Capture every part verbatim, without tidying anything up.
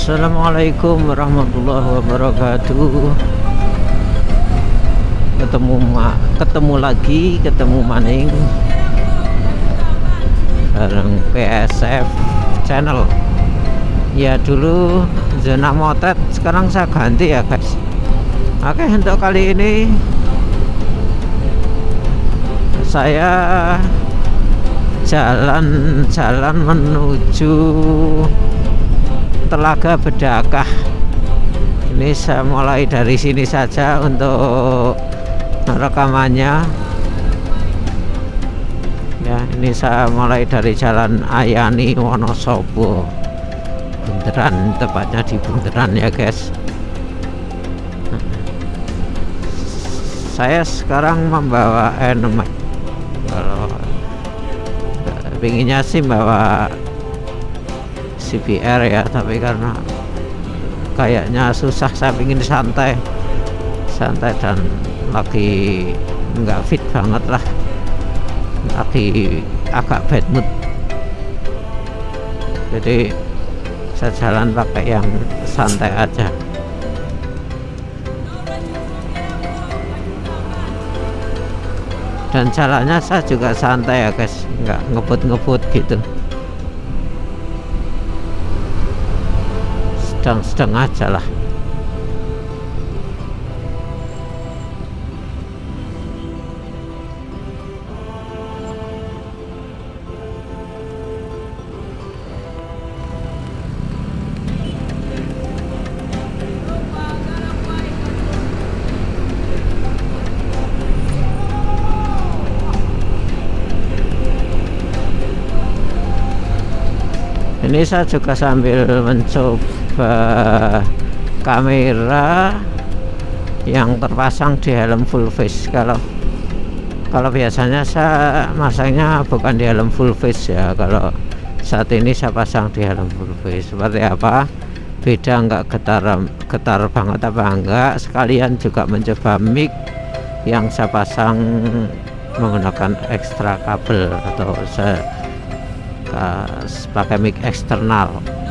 Assalamualaikum warahmatullahi wabarakatuh. Ketemu ma ketemu lagi, ketemu maning bareng P S F channel. Ya dulu zona motet, sekarang saya ganti ya guys. Oke, untuk kali ini saya jalan-jalan menuju Telaga Bedakah. Ini saya mulai dari sini saja untuk rekamannya. Ya, ini saya mulai dari Jalan Ayani Wonosobo, Bundaran, tepatnya di Bundaran ya guys. Saya sekarang membawa Nmax. Kalau pinginnya sih bawa C B R ya, tapi karena kayaknya susah, saya pingin santai santai dan lagi nggak fit banget lah, lagi agak bad mood, jadi saya jalan pakai yang santai aja. Dan jalannya saya juga santai ya guys, nggak ngebut-ngebut gitu, sedang-sedang aja lah. Ini saya juga sambil mencoba kamera yang terpasang di helm full face. Kalau kalau biasanya saya masangnya bukan di helm full face ya. Kalau saat ini saya pasang di helm full face. Seperti apa? Beda nggak, getar getar banget apa enggak? Sekalian juga mencoba mic yang saya pasang menggunakan ekstra kabel, atau saya pakai mic eksternal.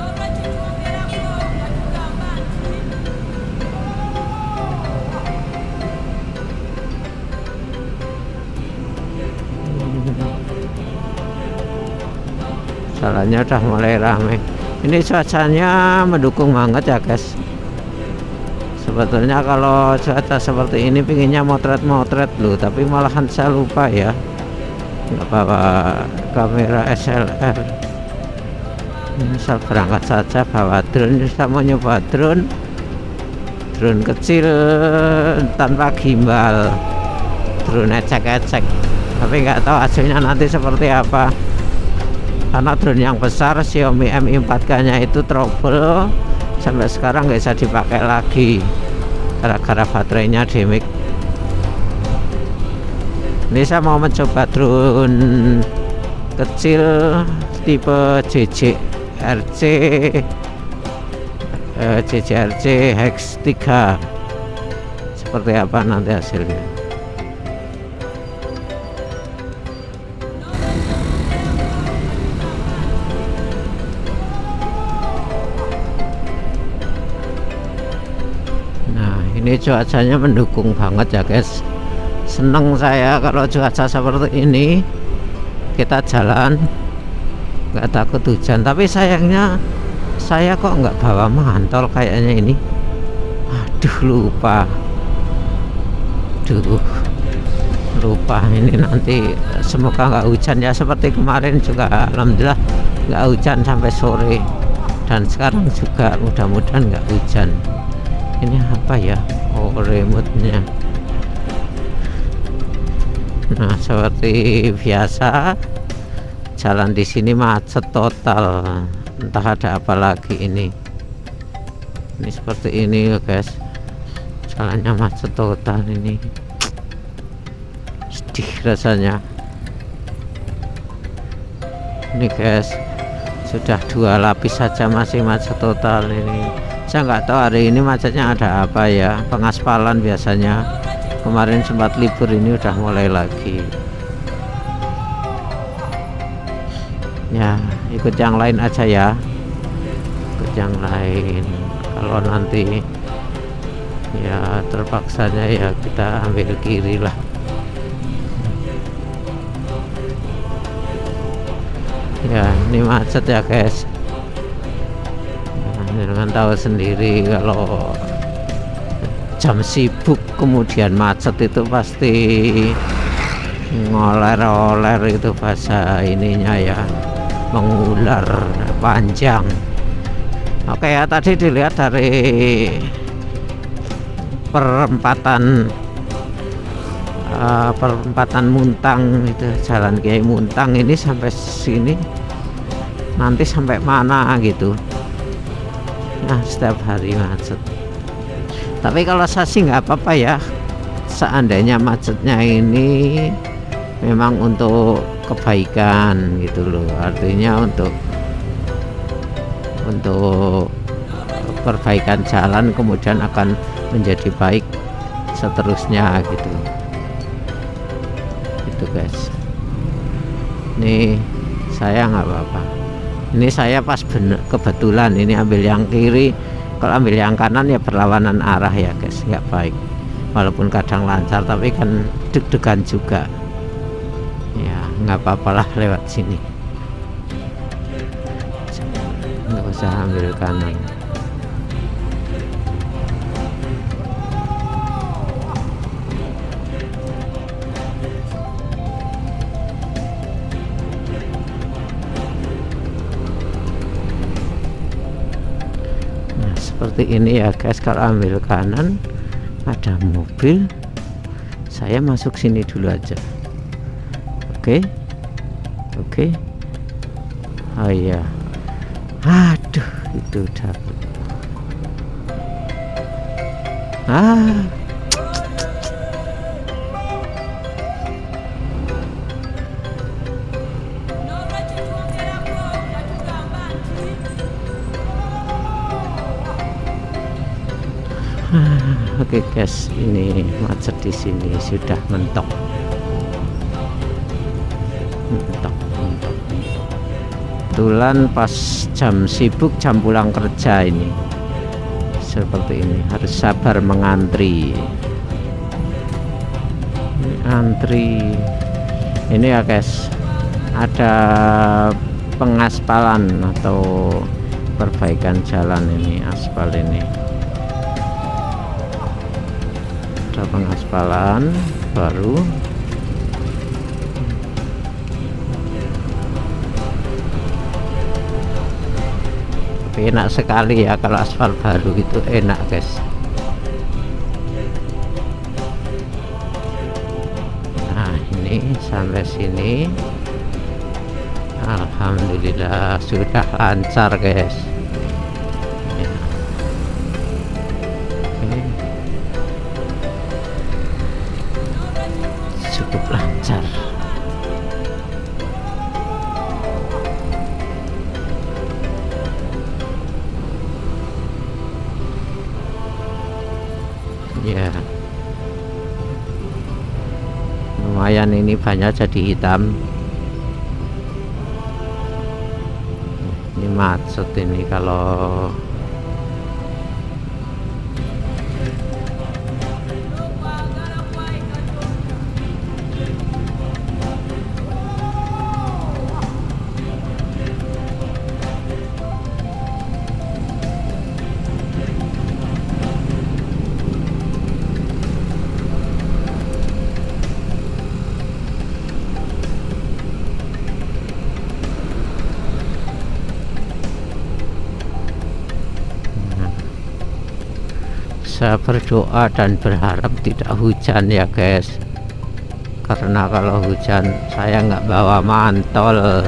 Jalannya udah mulai rame. Ini cuacanya mendukung banget ya guys. Sebetulnya kalau cuaca seperti ini pinginnya motret-motret loh, tapi malahan saya lupa ya, nggak bawa kamera S L R. Ini saya berangkat saja bawa drone. Saya mau nyoba drone drone kecil tanpa gimbal, drone ecek-ecek, tapi nggak tahu hasilnya nanti seperti apa, karena drone yang besar Xiaomi Mi empat K nya itu trouble, sampai sekarang nggak bisa dipakai lagi gara-gara baterainya demik. Ini saya mau mencoba drone kecil tipe J J R C eh, J J R C Hex tiga, seperti apa nanti hasilnya. Nah, ini cuacanya mendukung banget ya guys. Seneng saya kalau cuaca seperti ini, kita jalan nggak takut hujan. Tapi sayangnya saya kok nggak bawa mantol kayaknya ini. Aduh, lupa. Duh, lupa ini nanti. Semoga nggak hujan ya, seperti kemarin juga alhamdulillah nggak hujan sampai sore, dan sekarang juga mudah-mudahan nggak hujan. Ini apa ya? Oh, remote-nya. Nah, seperti biasa jalan di sini macet total, entah ada apa lagi ini. Ini seperti ini ya guys, jalannya macet total ini, sedih rasanya. Ini guys, sudah dua lapis saja masih macet total ini. Saya nggak tahu hari ini macetnya ada apa ya, pengaspalan biasanya. Kemarin sempat libur, ini udah mulai lagi. Ya, ikut yang lain aja ya. ikut yang lain. Kalau nanti ya terpaksanya ya kita ambil kiri lah. Ya ini macet ya guys, nah, dengan tahu sendiri kalau jam sibuk kemudian macet itu pasti ngoler-oler, itu bahasa ininya ya, mengular panjang. Oke ya, tadi dilihat dari perempatan uh, perempatan Muntang, itu jalan Kiai Muntang ini sampai sini nanti sampai mana gitu. Nah setiap hari macet, tapi kalau saya sih nggak apa-apa ya, seandainya macetnya ini memang untuk kebaikan gitu loh, artinya untuk untuk perbaikan jalan kemudian akan menjadi baik seterusnya gitu. Itu guys, ini saya nggak apa-apa, ini saya pas bener kebetulan ini ambil yang kiri, kalau ambil yang kanan ya berlawanan arah ya guys, nggak baik. Walaupun kadang lancar tapi kan deg-degan juga ya, nggak apa-apalah lewat sini, nggak usah ambil kanan. Nah seperti ini ya guys, kalau ambil kanan ada mobil, saya masuk sini dulu aja. Oke, oke. Oh iya, aduh itu dapet. Ah, oke guys, ini macet di sini sudah mentok. Mentok, mentok. Kebetulan pas jam sibuk, jam pulang kerja ini seperti ini, harus sabar mengantri. Ini antri ini ya guys, ada pengaspalan atau perbaikan jalan ini, aspal ini. Ada pengaspalan baru. Tapi enak sekali ya kalau aspal baru itu, enak guys. Nah ini sampai sini alhamdulillah sudah lancar guys ya. Oke. Cukup lancar. Ya lumayan, ini banyak jadi hitam. Ini macet ini kalau saya berdoa dan berharap tidak hujan ya guys, karena kalau hujan saya nggak bawa mantol.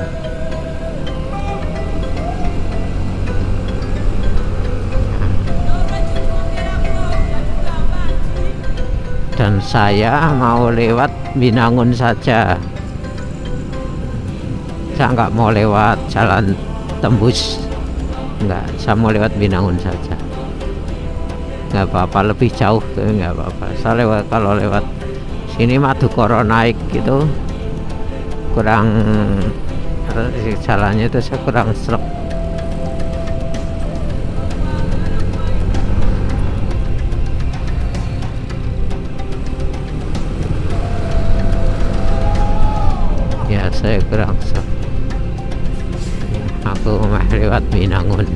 Dan saya mau lewat Binangun saja, saya nggak mau lewat jalan tembus, nggak, saya mau lewat Binangun saja. Nggak apa-apa, lebih jauh nggak apa-apa. Saya lewat, kalau lewat sini Madukoro naik gitu kurang, jalannya itu saya kurang serap. saya kurang so. Aku mah lewat Binangun.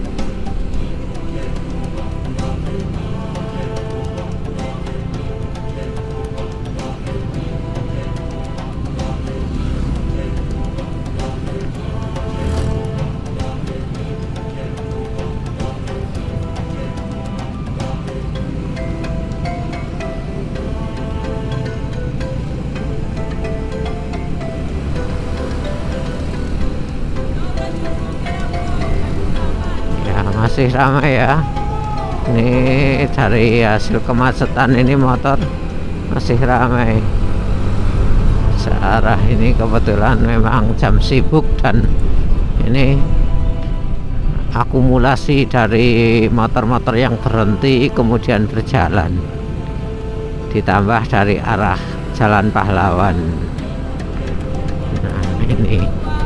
Masih ramai ya. Ini dari hasil kemacetan ini motor masih ramai. Searah ini kebetulan memang jam sibuk dan ini akumulasi dari motor-motor yang berhenti kemudian berjalan, ditambah dari arah Jalan Pahlawan. Nah ini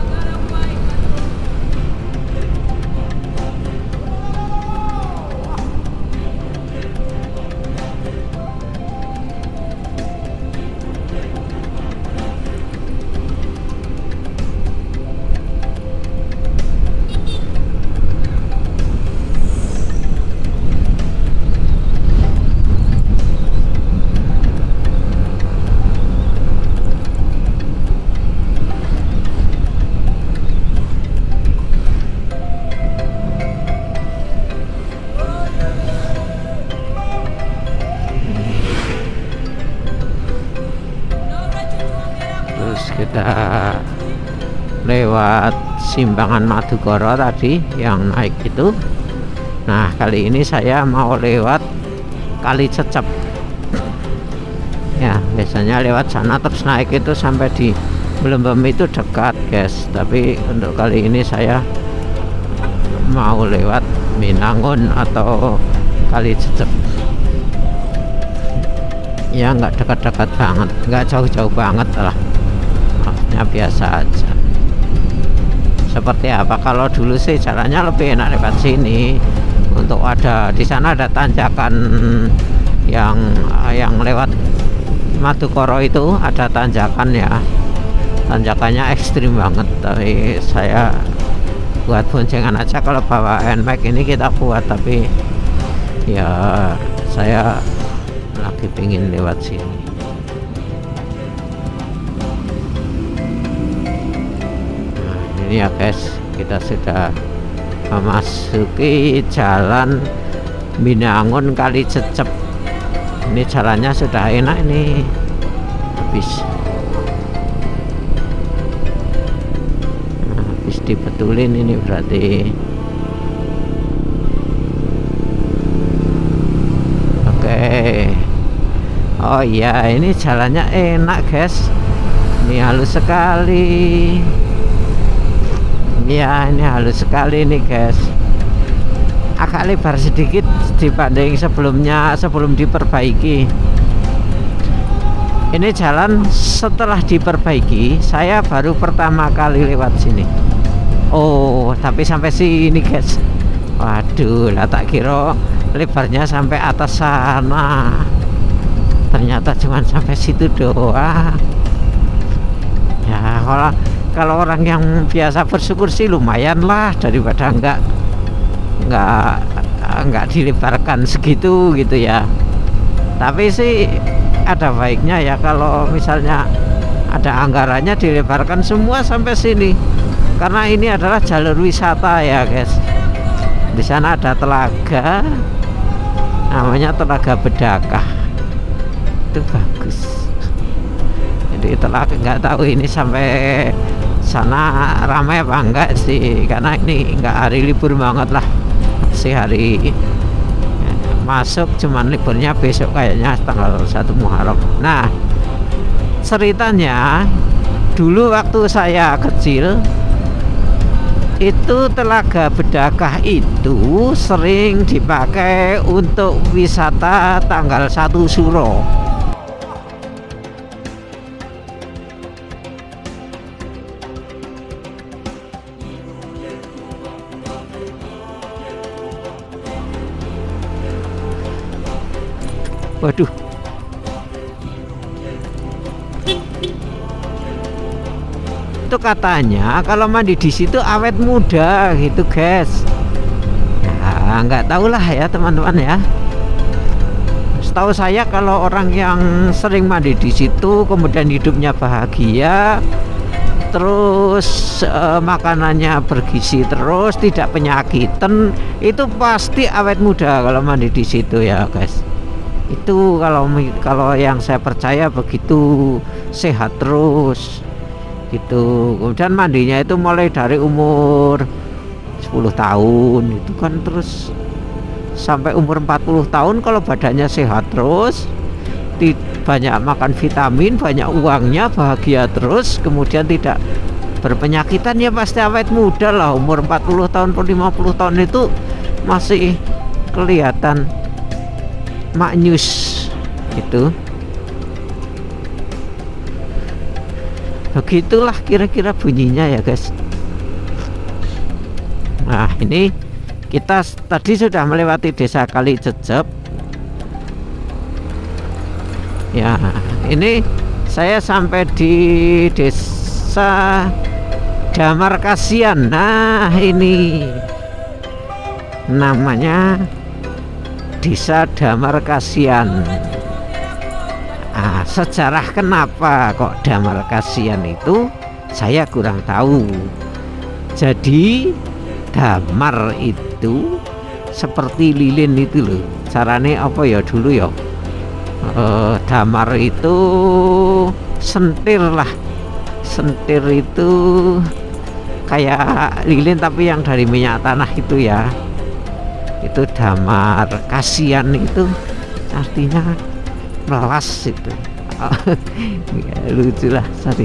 kita lewat Simbangan Madukoro tadi yang naik itu. Nah kali ini saya mau lewat Kali Cecep ya, biasanya lewat sana terus naik itu sampai di Belembem itu dekat guys, tapi untuk kali ini saya mau lewat Binangun atau Kali Cecep ya, nggak dekat-dekat banget, nggak jauh-jauh banget lah, maksudnya biasa aja. Seperti apa kalau dulu sih jalannya lebih enak lewat sini. Untuk ada di sana ada tanjakan yang yang lewat Madukoro itu ada tanjakan ya, tanjakannya ekstrim banget, tapi saya buat boncengan aja. Kalau bawa Nmax ini kita buat, tapi ya saya lagi pingin lewat sini. Nah ini ya guys, kita sudah memasuki jalan Binangun Kali Cecep. Ini jalannya sudah enak ini, habis nah, habis dibetulin ini berarti. Oke, oh iya ini jalannya enak guys, ini halus sekali ya, ini halus sekali nih guys, agak lebar sedikit dibanding sebelumnya sebelum diperbaiki. Ini jalan setelah diperbaiki, saya baru pertama kali lewat sini. Oh tapi sampai sini guys, waduh lah tak kira lebarnya sampai atas sana, ternyata cuma sampai situ doang ya. Kalau kalau orang yang biasa bersyukur sih lumayan lah, daripada enggak enggak enggak dilebarkan segitu gitu ya. Tapi sih ada baiknya ya kalau misalnya ada anggarannya dilebarkan semua sampai sini, karena ini adalah jalur wisata ya guys. Di sana ada telaga, namanya Telaga Bedakah, itu bagus. Jadi telaga, nggak tahu ini sampai sana ramai apa enggak sih, karena ini enggak hari libur banget lah, sih hari masuk cuman liburnya besok kayaknya tanggal satu Muharram. Nah ceritanya dulu waktu saya kecil itu Telaga Bedakah itu sering dipakai untuk wisata tanggal satu Suro. Waduh, itu katanya kalau mandi di situ awet muda gitu guys. Nah, nggak tahu lah ya teman-teman ya. Setahu saya kalau orang yang sering mandi di situ kemudian hidupnya bahagia, terus eh, makanannya bergizi terus, tidak penyakitan, itu pasti awet muda kalau mandi di situ ya guys. Itu kalau kalau yang saya percaya begitu, sehat terus gitu. Kemudian mandinya itu mulai dari umur sepuluh tahun itu kan, terus sampai umur empat puluh tahun kalau badannya sehat terus, banyak makan vitamin, banyak uangnya, bahagia terus, kemudian tidak berpenyakitan, ya pasti awet muda lah. Umur empat puluh tahun atau lima puluh tahun itu masih kelihatan maknyus gitu. Begitulah kira-kira bunyinya ya guys. Nah ini kita tadi sudah melewati desa Kalijejep ya. Ini saya sampai di desa Damarkasian. Nah ini namanya desa Damarkasian. Nah, sejarah kenapa kok Damarkasian itu saya kurang tahu. Jadi damar itu seperti lilin itu loh. Caranya apa ya dulu ya? Uh, damar itu sentir lah. Sentir itu kayak lilin tapi yang dari minyak tanah itu ya. Itu damar. Kasian itu artinya melas itu. Ya, lucu lah, sorry.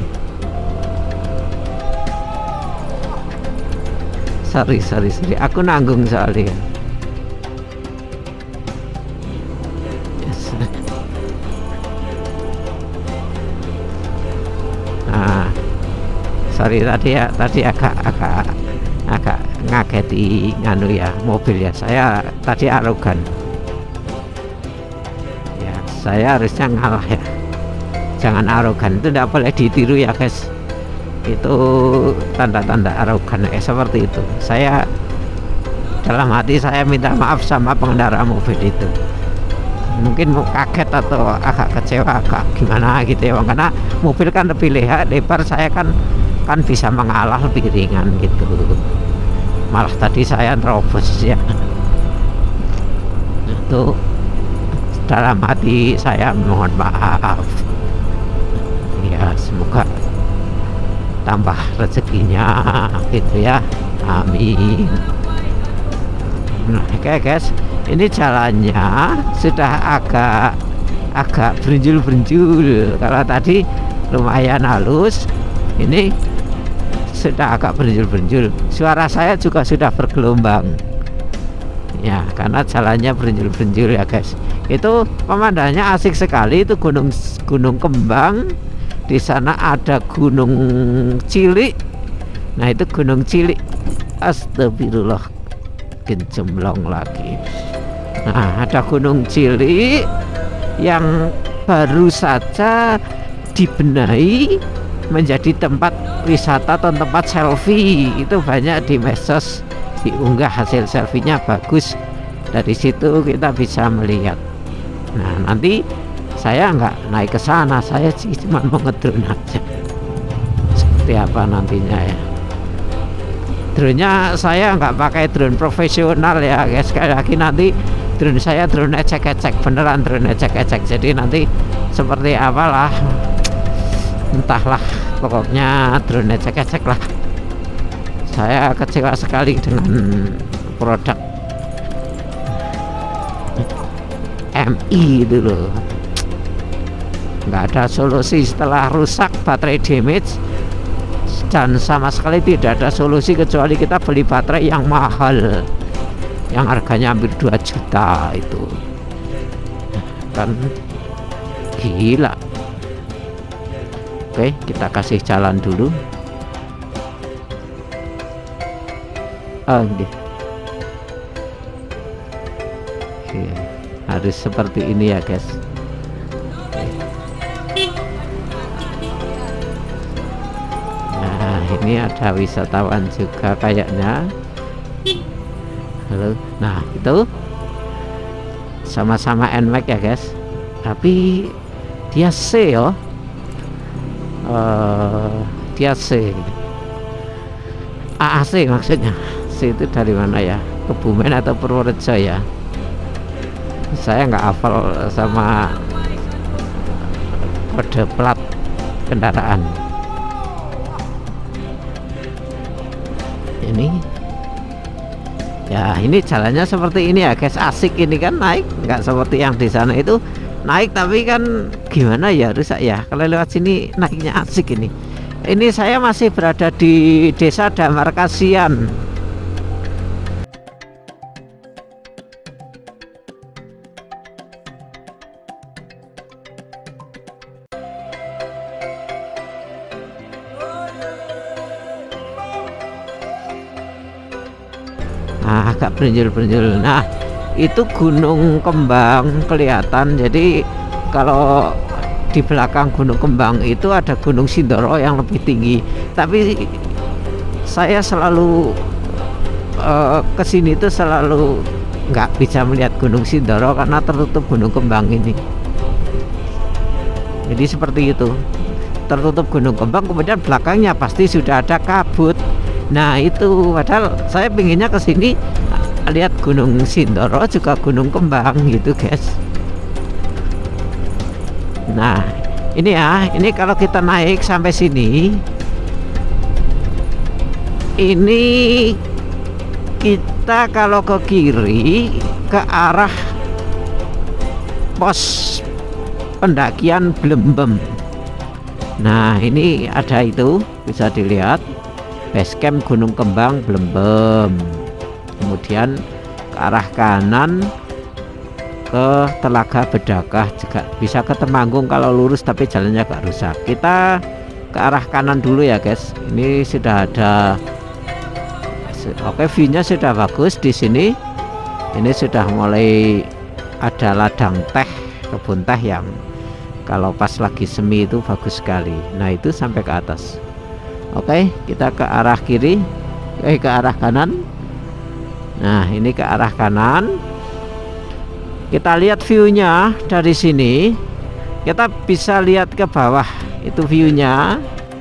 Sorry, sorry, sorry. Aku nanggung soalnya. Yes. Nah, sorry tadi ya, tadi agak agak agak ngageti nganu ya mobil ya. Saya tadi arogan. Ya, saya harusnya ngalah ya. Jangan arogan, itu tidak boleh ditiru ya guys. Itu tanda-tanda arogan eh, seperti itu. Saya dalam hati saya minta maaf sama pengendara mobil itu. Mungkin mau kaget atau agak kecewa, agak gimana gitu ya, karena mobil kan lebih lebar, lebar saya kan kan bisa mengalah lebih ringan gitu. Malah tadi saya terobos ya. Itu dalam hati saya mohon maaf ya, semoga tambah rezekinya gitu ya, amin. Nah oke guys, ini jalannya sudah agak agak berinjul-berinjul. Kalau tadi lumayan halus, ini sudah agak berinjul-berinjul. Suara saya juga sudah bergelombang ya, karena jalannya berinjul-berinjul ya guys. Itu pemandangannya asik sekali. Itu gunung gunung kembang. Di sana ada gunung cilik. Nah itu gunung cilik. Astagfirullah, gencemlong lagi. Nah ada gunung cilik yang baru saja dibenahi menjadi tempat wisata atau tempat selfie. Itu banyak di medsos diunggah, hasil selfie-nya bagus. Dari situ kita bisa melihat. Nah nanti saya nggak naik ke sana, saya sih cuma mau ngedrone aja. Seperti apa nantinya ya. Drone-nya saya nggak pakai drone profesional ya guys. Sekali lagi nanti drone saya drone ecek-ecek, beneran drone ecek-ecek. Jadi nanti seperti apalah, entahlah, pokoknya drone ecek-ecek lah. Saya kecewa sekali dengan produk M I itu loh. Nggak ada solusi setelah rusak, baterai damage, dan sama sekali tidak ada solusi kecuali kita beli baterai yang mahal, yang harganya hampir dua juta. Itu kan gila. Oke, kita kasih jalan dulu. Oh, okay. Oke, harus seperti ini ya guys. Nah ini ada wisatawan juga kayaknya. Halo. Nah itu sama-sama N MAX ya guys, tapi dia C yo. Uh, dia C A A C maksudnya. C itu dari mana ya, Kebumen atau Purworejo ya, saya nggak hafal sama kode plat kendaraan. Ini ya, ini jalannya seperti ini ya guys, asik ini kan, naik nggak seperti yang di sana itu naik tapi kan gimana ya, rusak ya. Kalau lewat sini naiknya asik ini. Ini saya masih berada di Desa Damar Kasian. Nah, agak berinjil-berinjil. Nah, itu Gunung Kembang kelihatan. Jadi kalau di belakang Gunung Kembang itu ada Gunung Sindoro yang lebih tinggi. Tapi saya selalu uh, kesini itu selalu nggak bisa melihat Gunung Sindoro karena tertutup Gunung Kembang ini. Jadi seperti itu, tertutup Gunung Kembang, kemudian belakangnya pasti sudah ada kabut. Nah itu, padahal saya pinginnya ke sini lihat Gunung Sindoro juga Gunung Kembang gitu guys. Nah ini ya, ini kalau kita naik sampai sini, ini kita kalau ke kiri ke arah pos pendakian Blembem. Nah ini ada itu, bisa dilihat basecamp Gunung Kembang Blembem. Kemudian ke arah kanan ke Telaga Bedakah, juga bisa ke Temanggung kalau lurus tapi jalannya agak rusak. Kita ke arah kanan dulu ya guys. Ini sudah ada, oke, view-nya sudah bagus di sini. Ini sudah mulai ada ladang teh, kebun teh yang kalau pas lagi semi itu bagus sekali. Nah itu sampai ke atas. Oke, kita ke arah kiri, eh ke arah kanan. Nah ini ke arah kanan. Kita lihat view-nya dari sini. Kita bisa lihat ke bawah, itu view-nya.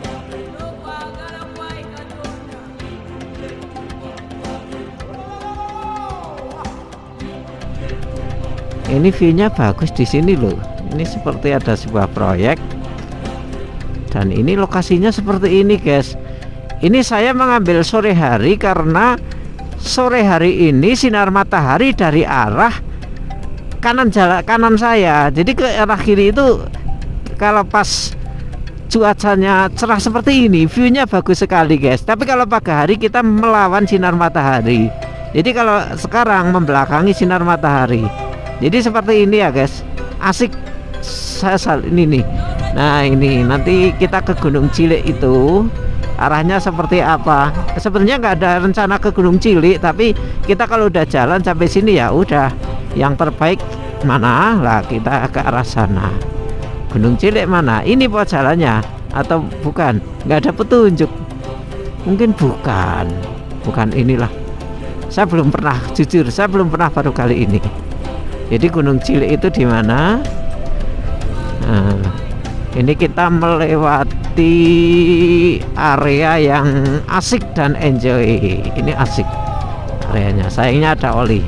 Ini view-nya bagus di sini loh. Ini seperti ada sebuah proyek. Dan ini lokasinya seperti ini guys. Ini saya mengambil sore hari karena sore hari ini sinar matahari dari arah kanan jalan kanan saya. Jadi ke arah kiri itu kalau pas cuacanya cerah seperti ini, view-nya bagus sekali guys. Tapi kalau pagi hari kita melawan sinar matahari. Jadi kalau sekarang membelakangi sinar matahari. Jadi seperti ini ya guys. Asik. Saya sal ini nih. Nah ini nanti kita ke Gunung Cilik itu arahnya seperti apa. Sebenarnya nggak ada rencana ke Gunung Cilik, tapi kita kalau udah jalan sampai sini ya udah, yang terbaik mana lah kita ke arah sana. Gunung Cilik mana? Ini po jalannya atau bukan? Nggak ada petunjuk. Mungkin bukan, bukan inilah. Saya belum pernah, jujur saya belum pernah, baru kali ini. Jadi Gunung Cilik itu di mana? Nah, ini kita melewati area yang asik dan enjoy. Ini asik areanya. Sayangnya ada oli.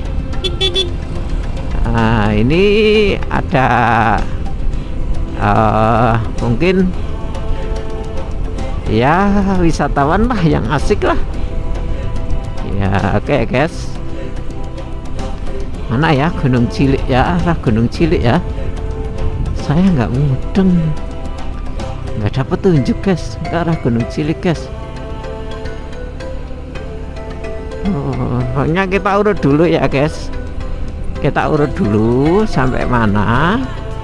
Nah, ini ada uh, mungkin ya wisatawan lah yang asik lah. Ya, oke okay, guys. Mana ya Gunung Cilik ya? Arah Gunung Cilik ya. Saya nggak mudeng, nggak ada petunjuk guys ke arah Gunung Cilik guys. Oh, pokoknya kita urut dulu ya guys. Kita urut dulu sampai mana.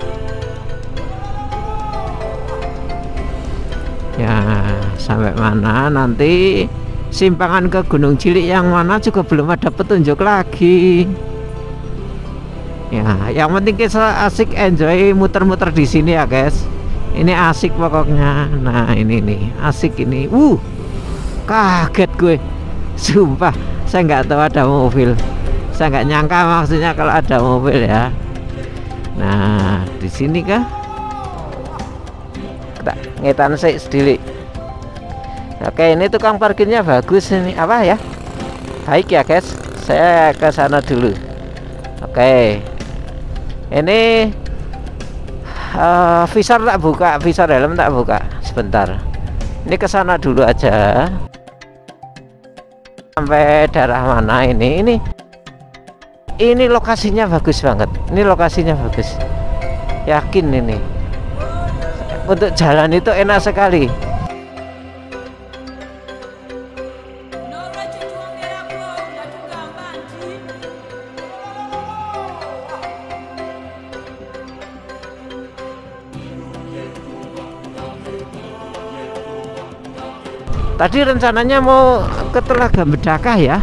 Ya sampai mana, nanti simpangan ke Gunung Cilik yang mana juga belum ada petunjuk lagi. Ya, yang penting kita asik enjoy muter-muter di sini ya guys. Ini asik pokoknya. Nah ini nih asik ini. Uh, Kaget gue, sumpah. Saya nggak tahu ada mobil. Saya nggak nyangka maksudnya kalau ada mobil ya. Nah, di sini kah? Kita ngetan sih sedikit. Oke, ini tukang parkirnya bagus ini. Apa ya? Baik ya guys. Saya ke sana dulu. Oke. Ini uh, visor tak buka, visor helm tak buka. Sebentar. Ini ke sana dulu aja. Sampai daerah mana ini? Ini ini lokasinya bagus banget. Ini lokasinya bagus. Yakin ini. Untuk jalan itu enak sekali. Tadi rencananya mau ke Telaga Bedakah ya.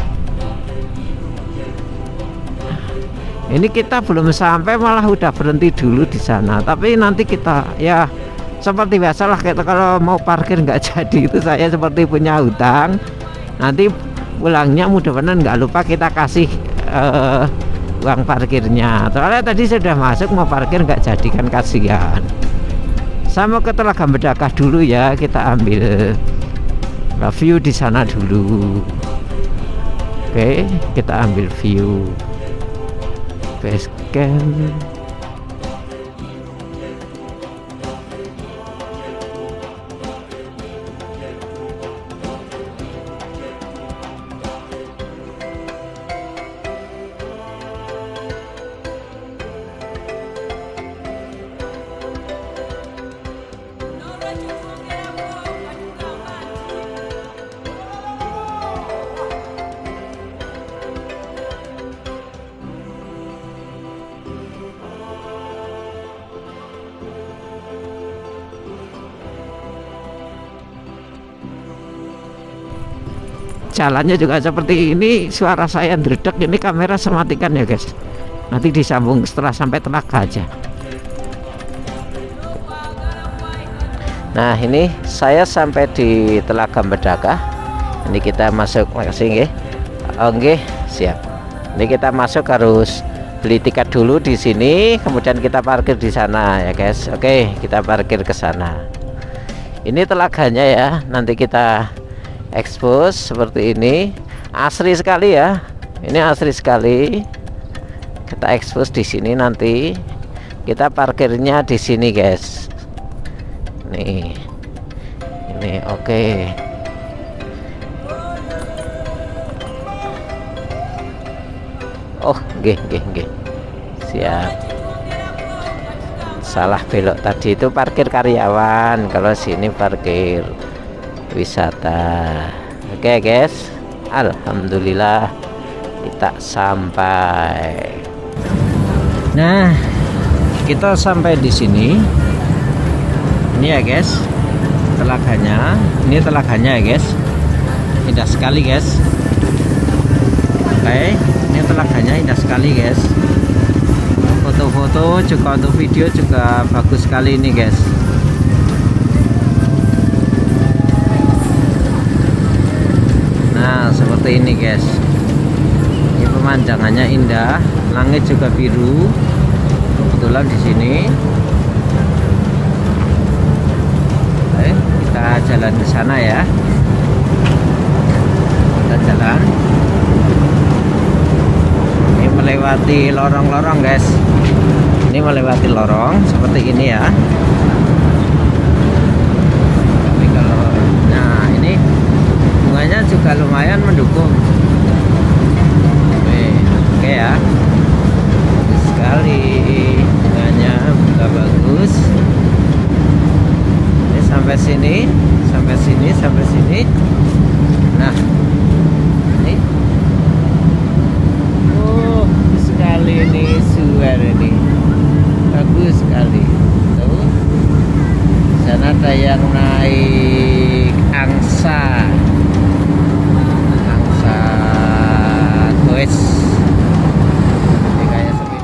Ini kita belum sampai malah udah berhenti dulu di sana. Tapi nanti kita ya seperti biasalah, kita kalau mau parkir nggak jadi itu saya seperti punya hutang. Nanti pulangnya mudah-mudahan nggak lupa kita kasih uh, uang parkirnya. Soalnya tadi sudah masuk mau parkir nggak jadi kan kasihan. Saya mau ke Telaga Bedakah dulu ya, kita ambil view di sana dulu. Oke, kita ambil view base camp. Jalannya juga seperti ini, suara saya ndredeg. Ini kamera saya matikan ya guys, nanti disambung setelah sampai Telaga aja. Nah, ini saya sampai di Telaga Bedakah. Ini kita masuk masing nggih. Oke, siap. Ini kita masuk harus beli tiket dulu di sini, kemudian kita parkir di sana ya guys. Oke, kita parkir ke sana. Ini telaganya ya, nanti kita expose seperti ini. Asri sekali ya, ini asri sekali. Kita expose di sini, nanti kita parkirnya di sini guys. Nih, ini oke. Okay. Oh, nggih nggih nggih. Siap. Salah belok tadi, itu parkir karyawan, kalau sini parkir wisata. Oke guys, alhamdulillah kita sampai. Nah, kita sampai di sini. Ini ya guys, telaganya. Ini telaganya ya guys. Indah sekali guys. Oke, ini telaganya indah sekali guys. Foto-foto juga, untuk video juga bagus sekali ini guys. Nah, seperti ini guys. Ini pemandangannya indah, langit juga biru. Kebetulan di sini. Oke, kita jalan ke sana ya. Kita jalan. Ini melewati lorong-lorong guys. Ini melewati lorong seperti ini ya. Tapi kalau, nah ini bunganya juga lumayan mendukung. Oke, oke ya, bagus sekali bunganya, bunga bagus. Ini sampai sini, sampai sini, sampai sini. Nah, ini, oh sekali ini, suar ini, bagus sekali. Tuh, sana ada yang naik angsa. Guys, ini kayak sepeda.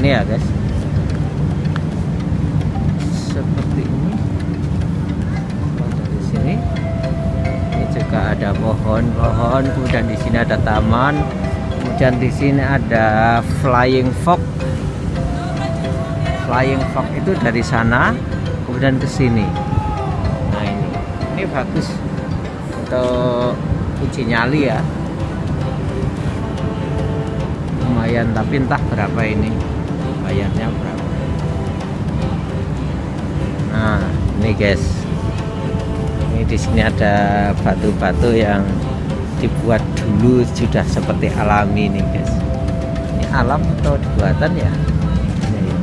ini ya guys, seperti ini. Oh, dari sini ini juga ada pohon-pohon, kemudian di sini ada taman, kemudian di sini ada flying fox. Flying fox itu dari sana kemudian ke sini. Nah ini ini bagus untuk uji nyali ya, lumayan, tapi entah berapa ini bayarnya berapa. Nah ini guys, ini di sini ada batu-batu yang dibuat dulu sudah seperti alami nih guys. Ini alam atau dibuatan ya? Ini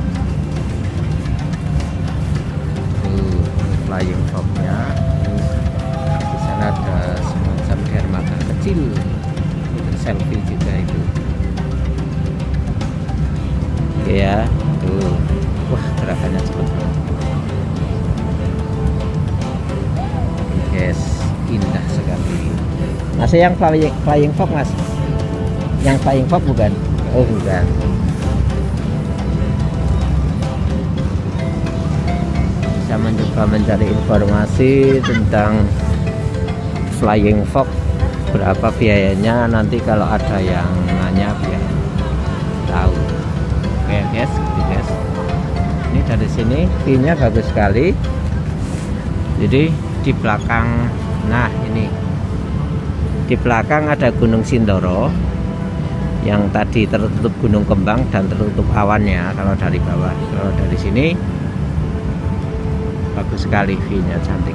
tuh flying fox-nya. Di sana ada semacam dermaga kecil untuk selfie juga itu. Oke ya, tuh, wah gerakannya cepet banget. Yes, indah sekali. Masih yang flying, flying fox mas? Yang flying fox bukan? Oh bukan. Bisa mencoba mencari informasi tentang flying fox, berapa biayanya, nanti kalau ada yang nanya biar tahu. Oke guys, gitu guys. Ini dari sini view-nya bagus sekali. Jadi di belakang, nah ini di belakang ada Gunung Sindoro yang tadi tertutup gunung kembang dan tertutup awannya kalau dari bawah. Kalau dari sini bagus sekali view-nya, cantik.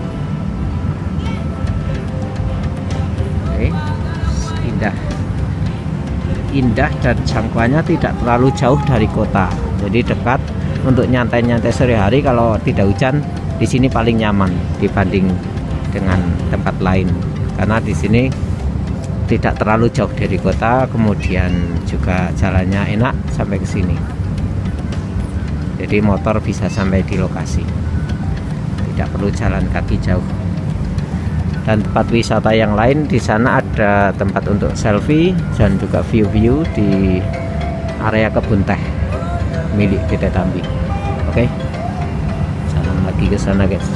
Oke, indah. Indah dan jangkauannya tidak terlalu jauh dari kota, jadi dekat untuk nyantai-nyantai sore hari. Kalau tidak hujan, di sini paling nyaman dibanding dengan tempat lain, karena di sini tidak terlalu jauh dari kota, kemudian juga jalannya enak sampai ke sini. Jadi motor bisa sampai di lokasi, tidak perlu jalan kaki jauh. Dan tempat wisata yang lain di sana ada tempat untuk selfie dan juga view-view di area kebun teh milik Dede Tambi. Oke, jalan lagi ke sana guys.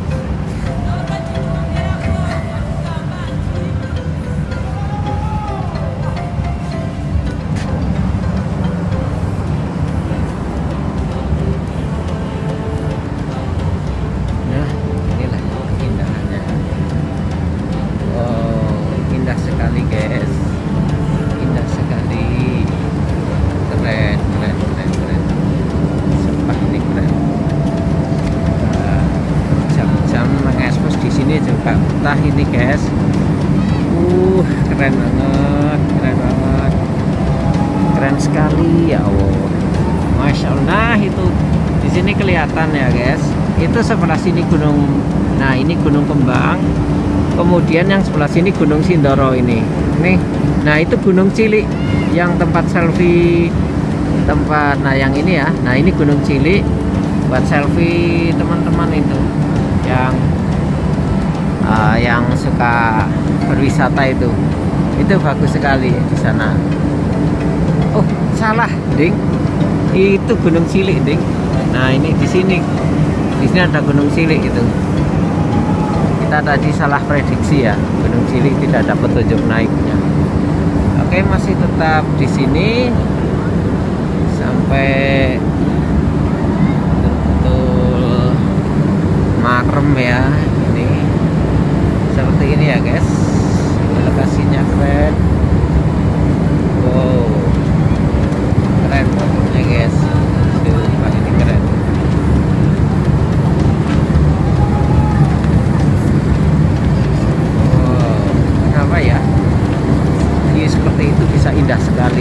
Entah ini guys, uh keren banget, keren banget, keren sekali ya Allah, masya Allah. Nah itu di sini kelihatan ya guys, itu sebelah sini gunung, nah ini gunung kembang, kemudian yang sebelah sini Gunung Sindoro ini, nih, nah itu Gunung Cilik yang tempat selfie, tempat, nah yang ini ya, nah ini Gunung Cilik buat selfie teman-teman itu yang Uh, yang suka berwisata itu, itu bagus sekali di sana. Oh salah, ding, itu Gunung Cilik, ding. Nah ini di sini, di sini ada Gunung Cilik itu. Kita tadi salah prediksi ya, Gunung Cilik tidak ada petunjuk naiknya. Oke, masih tetap di sini sampai betul-betul makrem ya. Seperti ini ya guys, lokasinya keren. Wow, keren pokoknya guys. Sumpah ini keren. Wow, kenapa ya view seperti itu bisa indah sekali.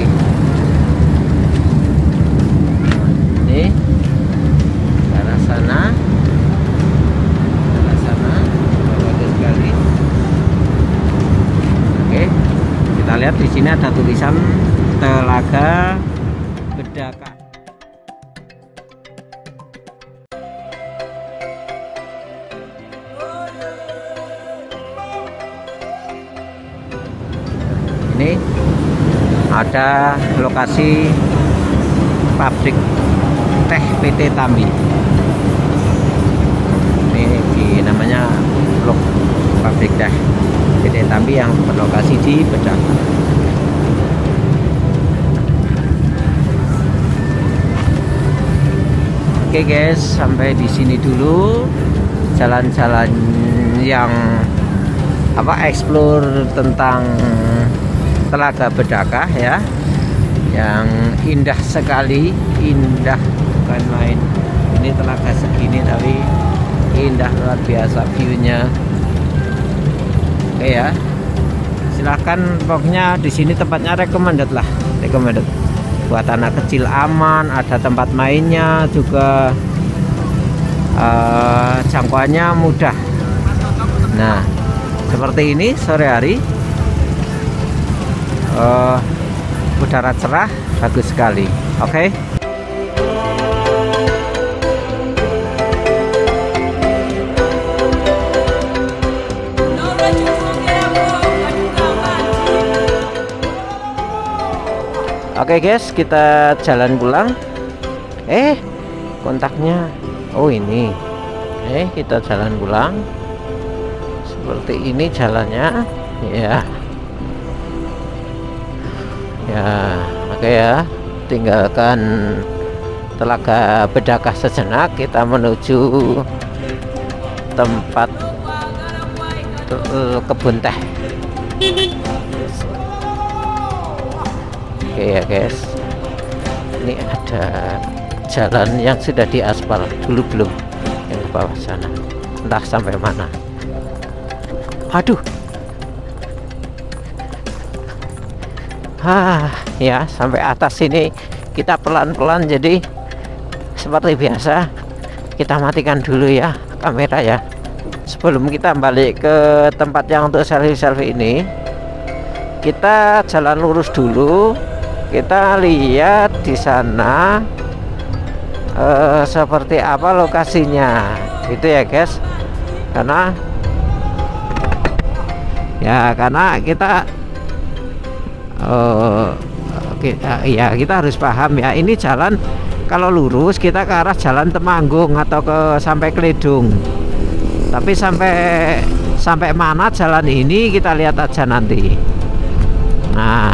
Ini ke arah sana, ke arah sana, bagus sekali. Kita lihat di sini ada tulisan Telaga Bedaka. Ini ada lokasi pabrik teh P T Tambi. Ini di namanya blok pabrik teh P T Tambi yang berlokasi di Bedaka. Oke guys, sampai di sini dulu jalan-jalan yang apa explore tentang Telaga Bedaka ya, yang indah sekali, indah bukan main. Ini telaga segini tapi indah luar biasa view-nya. Oke ya, silahkan, pokoknya di sini tempatnya recommended lah, recommended buat anak kecil, aman, ada tempat mainnya juga, uh, jangkauannya mudah. Nah seperti ini sore hari, uh, udara cerah, bagus sekali. Oke okay? Oke okay guys, kita jalan pulang. Eh, kontaknya, oh ini. Eh, kita jalan pulang. Seperti ini jalannya, ya. Ya, oke okay ya. Tinggalkan Telaga Bedaka sejenak, kita menuju tempat kebun teh. Oke ya guys, ini ada jalan yang sudah diaspal, dulu belum, yang ke bawah sana, entah sampai mana. Aduh, ah ya, sampai atas sini kita pelan-pelan, jadi seperti biasa kita matikan dulu ya kamera ya, sebelum kita balik ke tempat yang untuk selfie-selfie ini. Kita jalan lurus dulu. Kita lihat di sana uh, seperti apa lokasinya, itu ya guys. Karena ya karena kita uh, kita, ya kita harus paham ya, ini jalan kalau lurus kita ke arah Jalan Temanggung atau ke sampai Kledung. Tapi sampai sampai mana jalan ini kita lihat aja nanti. Nah,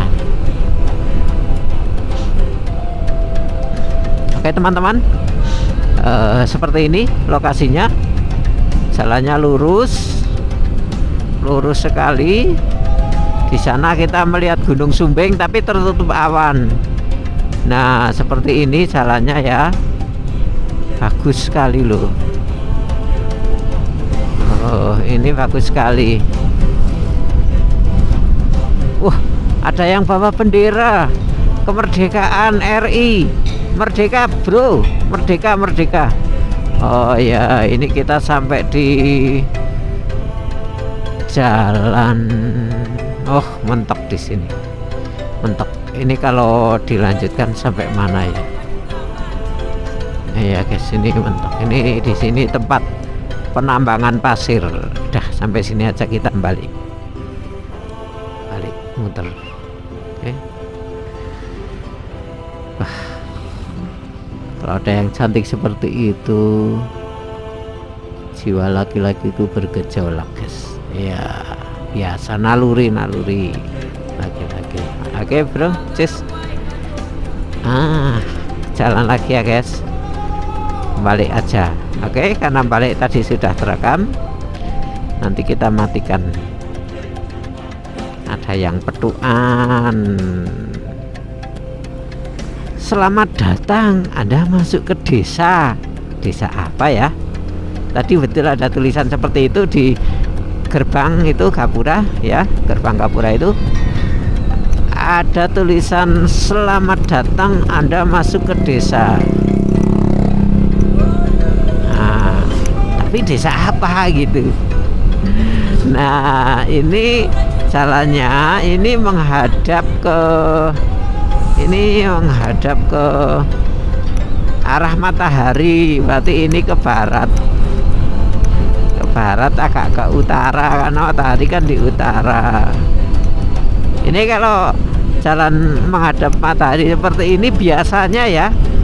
oke teman-teman, uh, seperti ini lokasinya, jalannya lurus, lurus sekali. Di sana kita melihat Gunung Sumbing tapi tertutup awan. Nah seperti ini jalannya ya, bagus sekali loh. Oh ini bagus sekali. Wah, ada yang bawa bendera kemerdekaan R I. Merdeka bro, merdeka merdeka. Oh ya, ini kita sampai di jalan. Oh mentok di sini, mentok. Ini kalau dilanjutkan sampai mana ya? Iya guys, ini mentok. Ini di sini tempat penambangan pasir. Udah sampai sini aja, kita balik, balik muter. Oke. Wah. Kalau ada yang cantik seperti itu, jiwa laki-laki itu bergejolak guys. Ya biasa, naluri naluri laki-laki. Oke bro, cis. Ah, jalan lagi ya guys, balik aja. Oke, karena balik tadi sudah terekam, nanti kita matikan. Ada yang petuan. Selamat datang, Anda masuk ke desa. Desa apa ya? Tadi betul ada tulisan seperti itu di gerbang itu Gapura ya, gerbang Gapura itu ada tulisan selamat datang, Anda masuk ke desa. Nah, tapi desa apa gitu. Nah ini jalannya ini menghadap ke ini menghadap ke arah matahari, berarti ini ke barat, ke barat agak ke utara karena matahari kan di utara. Ini kalau jalan menghadap matahari seperti ini biasanya ya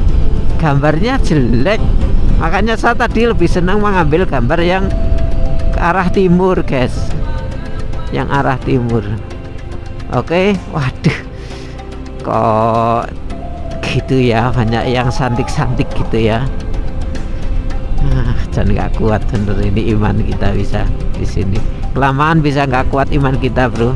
gambarnya jelek, makanya saya tadi lebih senang mengambil gambar yang ke arah timur guys, yang arah timur. Oke, waduh kok gitu ya, banyak yang cantik-cantik gitu ya. Nah, jangan nggak kuat bener ini iman kita bisa di sini. Kelamaan bisa nggak kuat iman kita bro.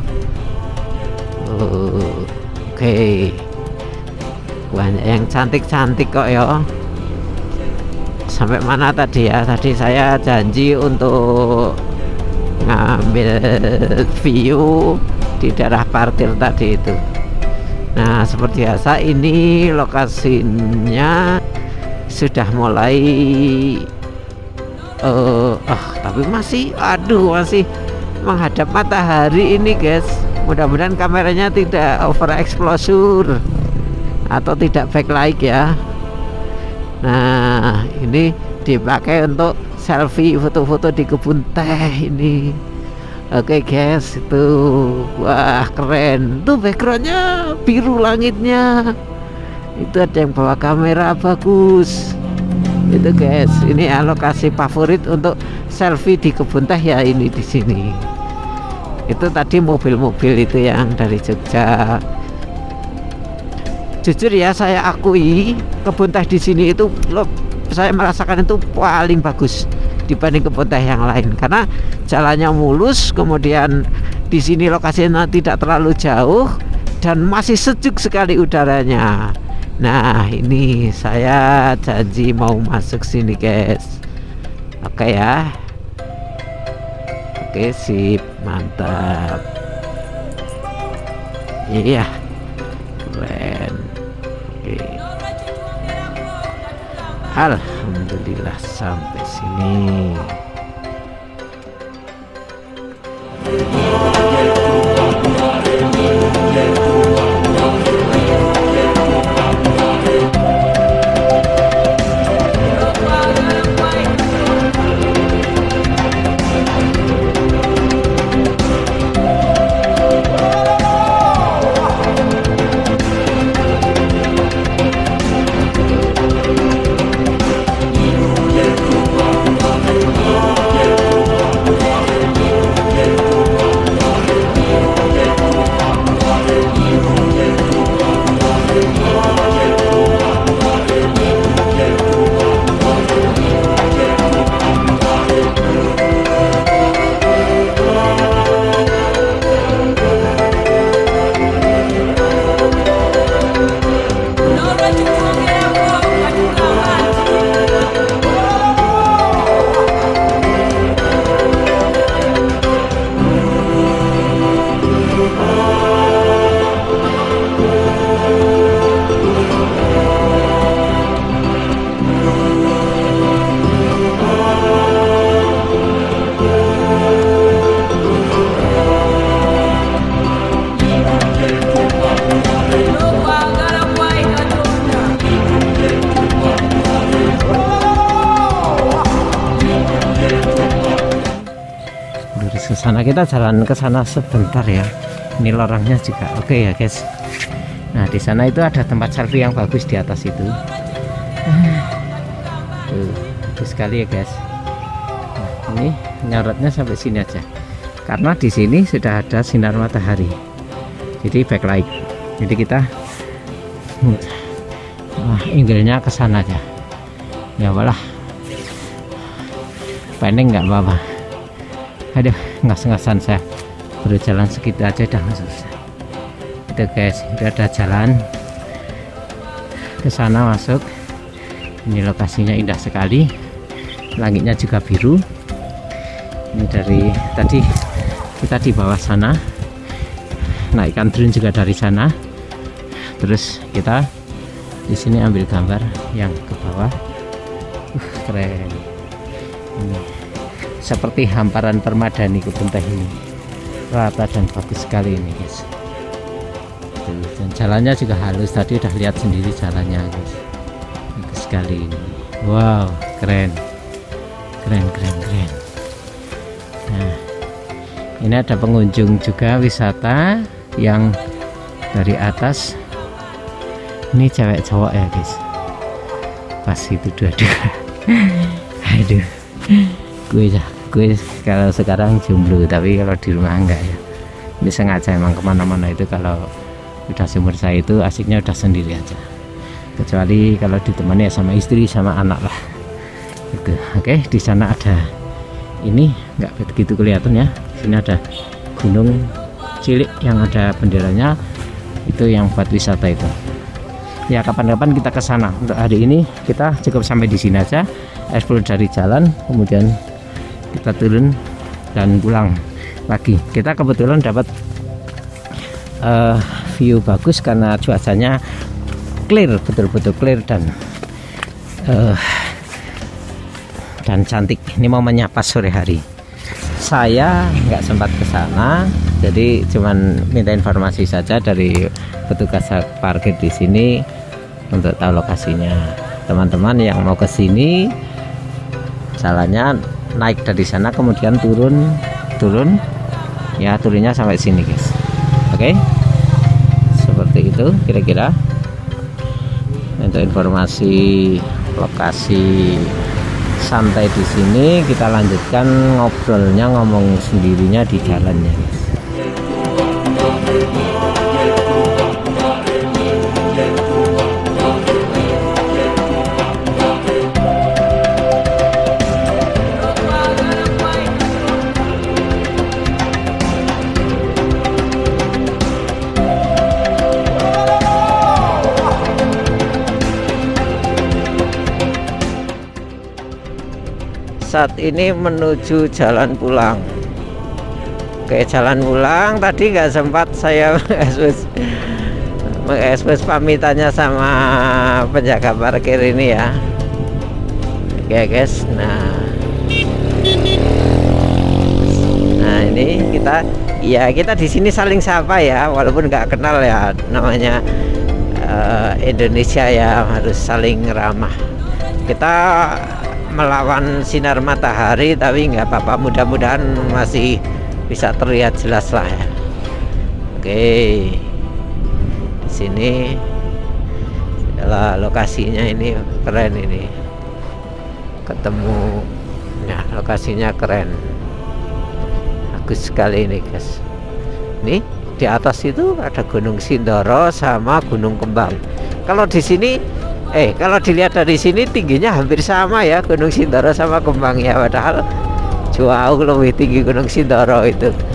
Oh, oke, okay. Banyak yang cantik-cantik kok ya. Sampai mana tadi ya? Tadi saya janji untuk ngambil view di daerah parkir tadi itu. Nah seperti biasa ini lokasinya sudah mulai uh, oh, tapi masih aduh masih menghadap matahari ini guys. Mudah-mudahan kameranya tidak overexposure atau tidak backlight ya. Nah ini dipakai untuk selfie foto-foto di kebun teh ini. Oke guys, itu wah keren tuh, backgroundnya biru langitnya. Itu ada yang bawa kamera bagus itu guys. Ini alokasi favorit untuk selfie di kebun teh ya, ini di sini. Itu tadi mobil-mobil itu yang dari Jogja. Jujur ya saya akui kebun teh di sini itu loh, saya merasakan itu paling bagus dibanding kebun teh yang lain karena jalannya mulus, kemudian di sini lokasinya tidak terlalu jauh dan masih sejuk sekali udaranya. Nah ini saya janji mau masuk sini guys. Oke ya, oke sip, mantap. Iya keren. Oke. Alhamdulillah sampai sini. Ke sana kita jalan ke sana sebentar ya. Ini lorongnya juga oke okay ya guys. Nah di sana itu ada tempat selfie yang bagus di atas itu. Tuh, bagus sekali ya guys. Nah, ini nyorotnya sampai sini aja karena di sini sudah ada sinar matahari, jadi backlight. Jadi kita wah, angle-nya ke sana aja. Ya walah, pendek nggak apa-apa. Aduh, ngas-ngasan saya berjalan segitu aja udah nggak selesai. Itu guys, itu ada jalan ke sana masuk. Ini lokasinya indah sekali, langitnya juga biru. Ini dari tadi kita di bawah sana, naikkan drone juga dari sana. Terus kita di sini ambil gambar yang ke bawah. Uh, keren. Ini seperti hamparan permadani kebun teh ini, rata dan bagus sekali ini guys. Dan jalannya juga halus, tadi udah lihat sendiri jalannya guys, bagus sekali ini. Wow keren keren keren keren. Nah ini ada pengunjung juga wisata yang dari atas. Ini cewek cowok ya guys. pas itu dua-dua. Aduh, gue gue kalau sekarang jomblo, tapi kalau di rumah enggak ya. Ini sengaja emang kemana-mana itu kalau udah seumur saya itu asiknya udah sendiri aja, kecuali kalau ditemani ya sama istri sama anak lah itu. Oke, di sana ada ini nggak begitu kelihatan ya, sini ada gunung cilik yang ada benderanya, itu yang buat wisata itu ya. Kapan-kapan kita ke sana. Untuk hari ini kita cukup sampai di sini aja, explore dari jalan, kemudian kita turun dan pulang lagi. Kita kebetulan dapat uh, view bagus karena cuacanya clear, betul-betul clear dan uh, dan cantik. Ini momennya pas sore hari. Saya nggak sempat ke sana, jadi cuman minta informasi saja dari petugas parkir di sini untuk tahu lokasinya. Teman-teman yang mau ke sini, jalannya naik dari sana kemudian turun turun ya, turunnya sampai sini guys. Oke, seperti itu kira-kira untuk informasi lokasi santai di sini. Kita lanjutkan ngobrolnya, ngomong sendirinya di jalannya guys. Saat ini menuju jalan pulang. Oke, jalan pulang. Tadi nggak sempat saya mengekspos pamitannya sama penjaga parkir ini ya. Oke guys, nah nah ini kita ya kita di sini saling sapa ya, walaupun nggak kenal ya, namanya uh, Indonesia ya, harus saling ramah. Kita melawan sinar matahari tapi nggak apa-apa, mudah-mudahan masih bisa terlihat jelas lah ya. Oke, di sini adalah lokasinya, ini keren, ini ketemu ya, lokasinya keren, bagus sekali ini guys. Ini di atas itu ada Gunung Sindoro sama Gunung Kembang. Kalau di sini Eh, kalau dilihat dari sini tingginya hampir sama ya, Gunung Sindoro sama Kembang ya, padahal jauh lebih tinggi Gunung Sindoro itu.